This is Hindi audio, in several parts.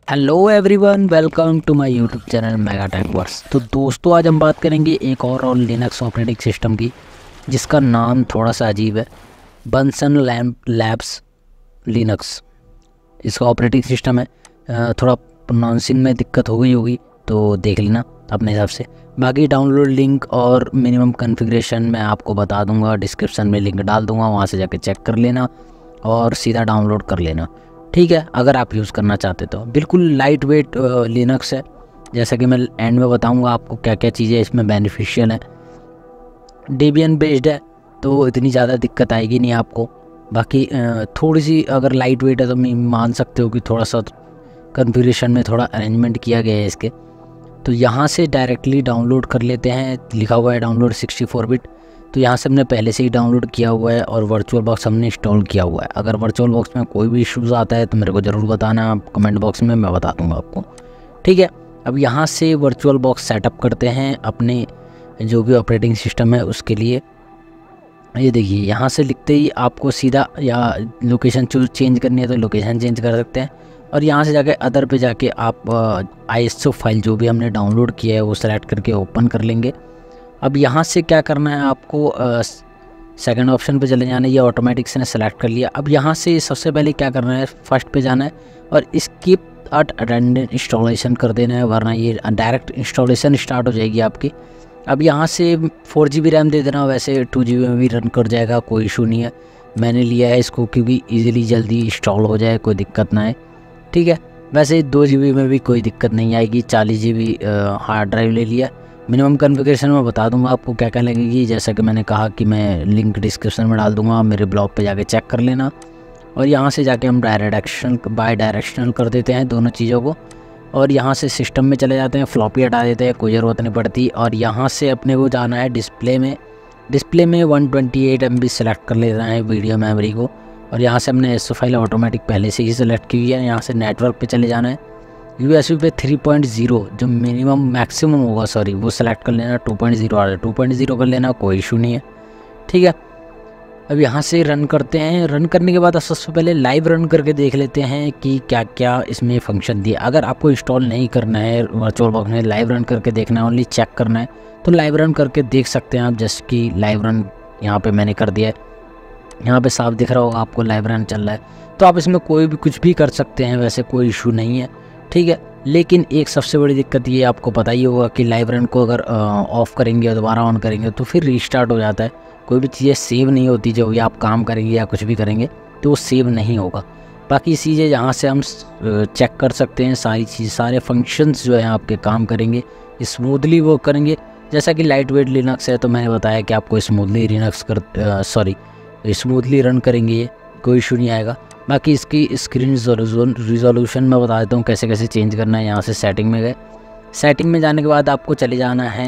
Hello everyone, welcome to my YouTube channel Mega Tech Verse. तो दोस्तों, आज हम बात करेंगे एक और लिनक्स ऑपरेटिंग सिस्टम की, जिसका नाम थोड़ा सा अजीब है। बंसन लैब्स लिनक्स इसका ऑपरेटिंग सिस्टम है। थोड़ा प्रोनाउंसिंग में दिक्कत हो गई होगी तो देख लेना अपने हिसाब से। बाकी डाउनलोड लिंक और मिनिमम कॉन्फ़िगरेशन मैं आपको बता दूंगा, डिस्क्रिप्शन में लिंक डाल दूंगा, वहाँ से जाके चेक कर लेना और सीधा डाउनलोड कर लेना। ठीक है, अगर आप यूज़ करना चाहते तो। बिल्कुल लाइट वेट लिनक्स है, जैसा कि मैं एंड में बताऊंगा आपको क्या क्या चीज़ें इसमें बेनिफिशियल है। डेबियन बेस्ड है तो इतनी ज़्यादा दिक्कत आएगी नहीं आपको। बाकी थोड़ी सी अगर लाइट वेट है तो मान सकते हो कि थोड़ा सा कॉन्फ़िगरेशन में थोड़ा अरेंजमेंट किया गया है इसके। तो यहाँ से डायरेक्टली डाउनलोड कर लेते हैं। लिखा हुआ है डाउनलोड 64 बिट, तो यहाँ से हमने पहले से ही डाउनलोड किया हुआ है और वर्चुअल बॉक्स हमने इंस्टॉल किया हुआ है। अगर वर्चुअल बॉक्स में कोई भी इश्यूज़ आता है तो मेरे को ज़रूर बताना, आप कमेंट बॉक्स में, मैं बता दूँगा आपको। ठीक है, अब यहाँ से वर्चुअल बॉक्स सेटअप करते हैं अपने जो भी ऑपरेटिंग सिस्टम है उसके लिए। ये देखिए, यहाँ से लिखते ही आपको सीधा या लोकेशन चेंज करनी है तो लोकेशन चेंज कर सकते हैं, और यहाँ से जाके अदर पे जाके आप ISO फाइल जो भी हमने डाउनलोड किया है वो सेलेक्ट करके ओपन कर लेंगे। अब यहाँ से क्या करना है आपको, सेकंड ऑप्शन पे चले जाना है। ये ऑटोमेटिक से ने सेलेक्ट कर लिया। अब यहाँ से सबसे पहले क्या करना है, फर्स्ट पे जाना है और स्किप अटेंडेंट इंस्टॉलेशन कर देना है, वरना ये डायरेक्ट इंस्टॉलेशन स्टार्ट हो जाएगी आपकी। अब यहाँ से 4 GB रैम दे देना, वैसे 2 GB में भी रन कर जाएगा, कोई इशू नहीं है। मैंने लिया है इसको क्योंकि ईजिली जल्दी इंस्टॉल हो जाए, कोई दिक्कत ना है। ठीक है, वैसे 2 GB में भी कोई दिक्कत नहीं आएगी। 40 GB हार्ड ड्राइव ले लिया। मिनिमम कॉन्फ़िगरेशन में बता दूंगा आपको क्या क्या लगेगी, जैसा कि मैंने कहा कि मैं लिंक डिस्क्रिप्शन में डाल दूंगा, मेरे ब्लॉग पे जाके चेक कर लेना। और यहाँ से जाके हम बाय डायरेक्शनल कर देते हैं दोनों चीज़ों को, और यहाँ से सिस्टम में चले जाते हैं, फ्लॉपी हटा देते हैं, कोई ज़रूरत नहीं पड़ती। और यहाँ से अपने को जाना है डिस्प्ले में 128 MB सेलेक्ट कर लेना है वीडियो मेमोरी को, और यहाँ से हमने ISO फाइल ऑटोमेटिक पहले से ही सेलेक्ट की हुई है। यहाँ से नेटवर्क पे चले जाना है, USB पे 3.0 जो मिनिमम मैक्सिमम होगा, सॉरी, वो सेलेक्ट कर लेना। 2.0 आ रहा है, 2.0 कर लेना, कोई इशू नहीं है। ठीक है, अब यहाँ से रन करते हैं। रन करने के बाद सबसे पहले लाइव रन करके देख लेते हैं कि क्या क्या इसमें फंक्शन दिए। अगर आपको इंस्टॉल नहीं करना है वर्चुअल बॉक्स में, लाइव रन करके देखना है, ओनली चेक करना है, तो लाइव रन करके देख सकते हैं आप। जैसे कि लाइव रन यहाँ पे मैंने कर दिया है, यहाँ पे साफ दिख रहा होगा आपको लाइव रन चल रहा है। तो आप इसमें कोई भी कुछ भी कर सकते हैं, वैसे कोई इशू नहीं है। ठीक है, लेकिन एक सबसे बड़ी दिक्कत ये आपको पता ही होगा कि लाइव रन को अगर ऑफ़ करेंगे और दोबारा ऑन करेंगे तो फिर रीस्टार्ट हो जाता है। कोई भी चीज़ें सेव नहीं होती, जो भी आप काम करेंगे या कुछ भी करेंगे तो वो सेव नहीं होगा। बाकी चीज़ें यहाँ से हम चेक कर सकते हैं, सारी चीज़, सारे फंक्शंस जो है आपके काम करेंगे, स्मूथली वो करेंगे। जैसा कि लाइट वेट लिनक्स है तो मैंने बताया कि आपको स्मूथली रन करेंगे, ये कोई इशू नहीं आएगा। बाकी इसकी स्क्रीन रिजोल्यूशन मैं बता देता हूँ कैसे कैसे चेंज करना है। यहाँ से सेटिंग में गए, सेटिंग में जाने के बाद आपको चले जाना है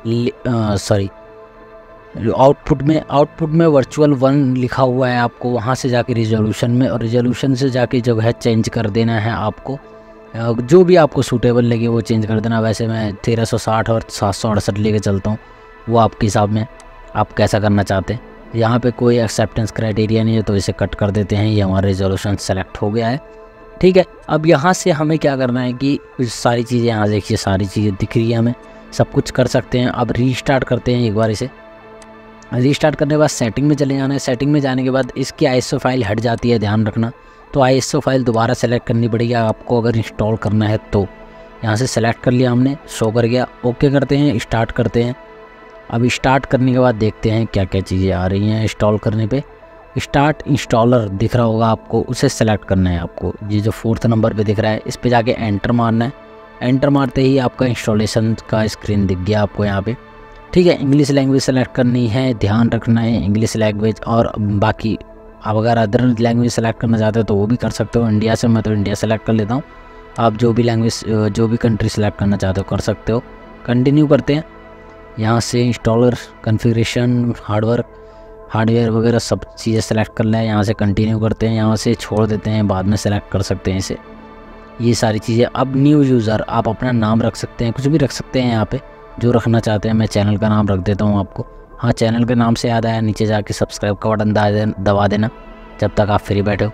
आउटपुट में वर्चुअल 1 लिखा हुआ है, आपको वहाँ से जाके रिजोल्यूशन में, और रिजोल्यूशन से जाके जो है चेंज कर देना है आपको। जो भी आपको सूटेबल लगे वो चेंज कर देना। वैसे मैं 1360 और 768 लेके चलता हूँ, वो आपके हिसाब में आप कैसा करना चाहते हैं। यहाँ पे कोई एक्सेप्टेंस क्राइटेरिया नहीं है तो इसे कट कर देते हैं। ये हमारा रिजोल्यूशन सेलेक्ट हो गया है। ठीक है, अब यहाँ से हमें क्या करना है कि सारी चीज़ें, यहाँ देखिए सारी चीज़ें दिख रही है, हमें सब कुछ कर सकते हैं। अब रीस्टार्ट करते हैं एक बार इसे। रीस्टार्ट करने के बाद सेटिंग में चले जाना है। सेटिंग में जाने के बाद इसकी ISO फाइल हट जाती है, ध्यान रखना। तो ISO फाइल दोबारा सेलेक्ट करनी पड़ेगी आपको अगर इंस्टॉल करना है तो। यहाँ से सेलेक्ट कर लिया हमने, शो कर गया। ओके करते हैं, स्टार्ट करते हैं। अब स्टार्ट करने के बाद देखते हैं क्या क्या चीज़ें आ रही हैं। इंस्टॉल करने पे स्टार्ट इंस्टॉलर दिख रहा होगा आपको, उसे सेलेक्ट करना है आपको। ये जो 4th नंबर पे दिख रहा है, इस पे जाके एंटर मारना है। एंटर मारते ही आपका इंस्टॉलेशन का स्क्रीन दिख गया आपको यहाँ पे। ठीक है, इंग्लिश लैंग्वेज सेलेक्ट करनी है, ध्यान रखना है इंग्लिश लैंग्वेज। और बाकी आप अगर अदर लैंग्वेज सेलेक्ट करना चाहते हो तो वो भी कर सकते हो। इंडिया से मैं तो इंडिया सेलेक्ट कर लेता हूँ। आप जो भी लैंग्वेज, जो भी कंट्री सेलेक्ट करना चाहते हो कर सकते हो। कंटिन्यू करते हैं। यहाँ से इंस्टॉलर, कॉन्फ़िगरेशन, हार्डवेयर वगैरह सब चीज़ें सेलेक्ट कर लें। यहाँ से कंटिन्यू करते हैं, यहाँ से छोड़ देते हैं, बाद में सेलेक्ट कर सकते हैं इसे, ये सारी चीज़ें। अब न्यू यूज़र, आप अपना नाम रख सकते हैं, कुछ भी रख सकते हैं यहाँ पे जो रखना चाहते हैं। मैं चैनल का नाम रख देता हूँ आपको। हाँ, चैनल के नाम से याद आया, नीचे जाके सब्सक्राइब का बटन दबा देना जब तक आप फ्री बैठे हो।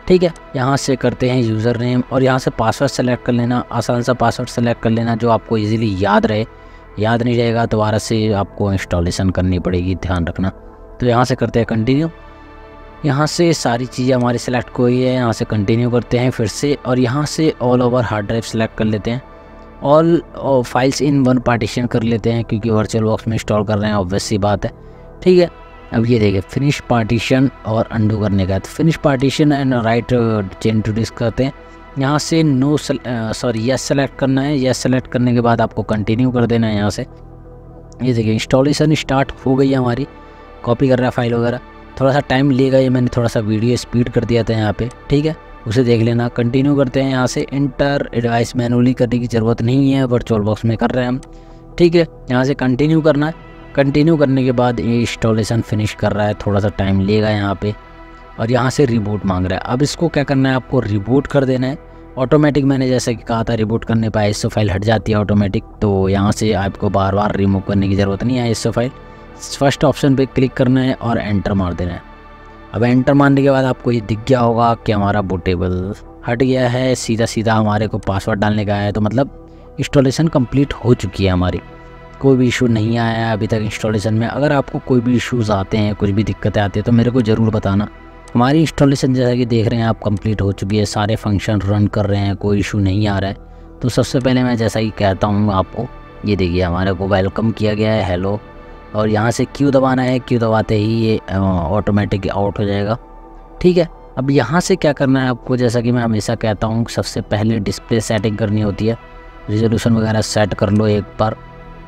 ठीक है, यहाँ से करते हैं यूज़र नेम और यहाँ से पासवर्ड सेलेक्ट कर लेना। आसान सा पासवर्ड सेलेक्ट कर लेना जो आपको इजीली याद रहे। याद नहीं रहेगा दोबारा से आपको इंस्टॉलेशन करनी पड़ेगी, ध्यान रखना। तो यहाँ से करते हैं कंटिन्यू। यहाँ से सारी चीज़ें हमारी सेलेक्ट हुई है, यहाँ से कंटिन्यू करते हैं फिर से और यहाँ से all over hard drive select कर लेते हैं। All files in one partition कर लेते हैं क्योंकि वर्चुअल बॉक्स में इंस्टॉल कर रहे हैं, ऑब्वियस सी बात है। ठीक है, अब ये देखिए फिनिश पार्टीशन और अंडू करने का। तो finish partition and write change to disk करते हैं। यहाँ से यस सेलेक्ट करना है। यस सेलेक्ट करने के बाद आपको कंटिन्यू कर देना है। यहाँ से ये देखिए इंस्टॉलेशन स्टार्ट हो गई है हमारी। कॉपी कर रहा है फाइल वगैरह, थोड़ा सा टाइम लेगा, ये मैंने थोड़ा सा वीडियो स्पीड कर दिया था यहाँ पे। ठीक है, उसे देख लेना। कंटिन्यू करते हैं। यहाँ से इंटर डिवाइस मैनुअली करने की ज़रूरत नहीं है, वर्चुअल बॉक्स में कर रहे हैं हम। ठीक है, यहाँ से कंटिन्यू करना है। कंटिन्यू करने के बाद ये इंस्टॉलेशन फिनिश कर रहा है, थोड़ा सा टाइम लेगा यहाँ पे। और यहाँ से रिबूट मांग रहा है। अब इसको क्या करना है, आपको रिबूट कर देना है ऑटोमेटिक। मैंने जैसे कि कहा था रिबूट करने पर ISO फाइल हट जाती है ऑटोमेटिक, तो यहाँ से आपको बार बार रिमूव करने की ज़रूरत नहीं है ISO फाइल। फर्स्ट ऑप्शन पे क्लिक करना है और एंटर मार देना है। अब एंटर मारने के बाद आपको ये दिख गया होगा कि हमारा बूटेबल हट गया है। सीधा सीधा हमारे को पासवर्ड डालने का है, तो मतलब इंस्टॉलेशन कंप्लीट हो चुकी है हमारी। कोई भी इशू नहीं आया है अभी तक इंस्टॉलेशन में। अगर आपको कोई भी इश्यूज़ आते हैं, कुछ भी दिक्कतें आती हैं तो मेरे को ज़रूर बताना। हमारी इंस्टॉलेशन जैसा कि देख रहे हैं आप कंप्लीट हो चुकी है, सारे फंक्शन रन कर रहे हैं, कोई इशू नहीं आ रहा है। तो सबसे पहले मैं जैसा ही कहता हूँ आपको, ये देखिए हमारे को वेलकम किया गया है, हेलो। और यहाँ से क्यू दबाना है, क्यू दबाते ही ये ऑटोमेटिक आउट हो जाएगा। ठीक है, अब यहाँ से क्या करना है आपको, जैसा कि मैं हमेशा कहता हूँ, सबसे पहले डिस्प्ले सेटिंग करनी होती है। रिजोल्यूशन वगैरह सेट कर लो एक बार।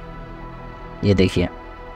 ये देखिए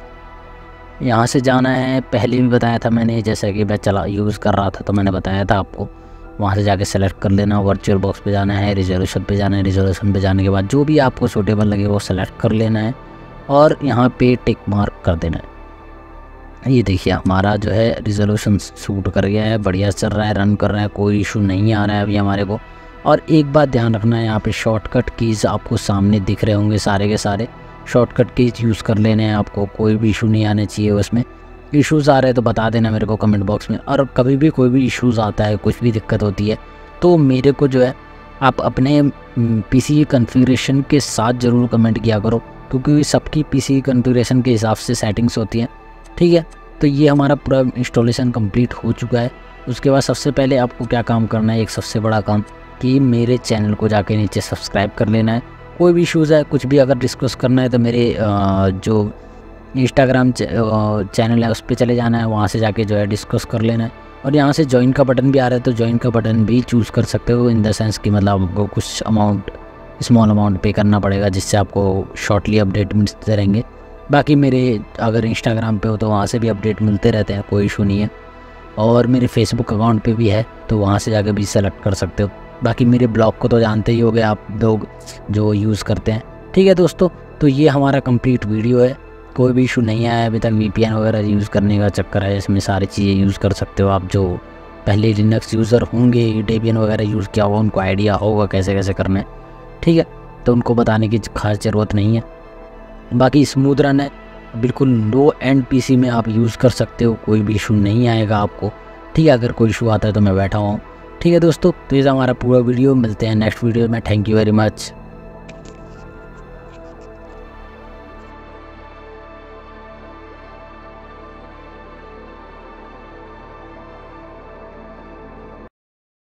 यहाँ से जाना है, पहले भी बताया था मैंने, जैसा कि मैं यूज़ कर रहा था तो मैंने बताया था आपको। वहाँ से जाके सेलेक्ट कर लेना, वर्चुअल बॉक्स पे जाना है, रिजोल्यूशन पे जाना है। रिजोल्यूशन पे जाने के बाद जो भी आपको सूटेबल लगे वो सेलेक्ट कर लेना है और यहाँ पे टिक मार्क कर देना है। ये देखिए हमारा जो है रिजोल्यूशन शूट कर गया है, बढ़िया चल रहा है, रन कर रहा है, कोई इशू नहीं आ रहा है अभी हमारे को। और एक बात ध्यान रखना है, यहाँ पे शॉर्टकट कीज़ आपको सामने दिख रहे होंगे, सारे के सारे शॉर्टकट कीज़ यूज़ कर लेने हैं आपको। कोई भी इशू नहीं आने चाहिए उसमें। इश्यूज़ आ रहे हैं तो बता देना मेरे को कमेंट बॉक्स में। और कभी भी कोई भी इश्यूज़ आता है, कुछ भी दिक्कत होती है तो मेरे को जो है आप अपने PC कॉन्फ़िगरेशन के साथ ज़रूर कमेंट किया करो, क्योंकि सबकी PC कॉन्फ़िगरेशन के हिसाब से सेटिंग्स होती हैं। ठीक है, तो ये हमारा पूरा इंस्टॉलेशन कंप्लीट हो चुका है। उसके बाद सबसे पहले आपको क्या काम करना है, एक सबसे बड़ा काम, कि मेरे चैनल को जाके नीचे सब्सक्राइब कर लेना है। कोई भी इशूज़ है, कुछ भी अगर डिस्कस करना है तो मेरे जो इंस्टाग्राम चैनल है उस पर चले जाना है, वहाँ से जाके जो है डिस्कस कर लेना है। और यहाँ से ज्वाइन का बटन भी आ रहा है, तो ज्वाइन का बटन भी चूज़ कर सकते हो, इन द सेंस कि मतलब आपको कुछ स्मॉल अमाउंट पे करना पड़ेगा, जिससे आपको शॉर्टली अपडेट मिलते रहेंगे। बाकी मेरे अगर इंस्टाग्राम पे हो तो वहाँ से भी अपडेट मिलते रहते हैं, कोई इशू नहीं है। और मेरे फेसबुक अकाउंट पे भी है, तो वहाँ से जाके भी सेलेक्ट कर सकते हो। बाकी मेरे ब्लॉग को तो जानते ही होंगे आप लोग जो यूज़ करते हैं। ठीक है दोस्तों, तो ये हमारा कंप्लीट वीडियो है। कोई भी इशू नहीं आया अभी तक। VPN वगैरह यूज़ करने का चक्कर है, इसमें सारी चीज़ें यूज़ कर सकते हो आप। जो पहले लिनक्स यूज़र होंगे, डेबियन वगैरह यूज़ किया होगा, उनको आइडिया होगा कैसे कैसे करना है। ठीक है, तो उनको बताने की खास ज़रूरत नहीं है। बाकी स्मूथ रन है, बिल्कुल लो एंड PC में आप यूज़ कर सकते हो, कोई भी इशू नहीं आएगा आपको। ठीक है, अगर कोई इशू आता है तो मैं बैठा हुआ हूँ। ठीक है दोस्तों, तो ये हमारा पूरा वीडियो, मिलते हैं नेक्स्ट वीडियो में। Thank you very much.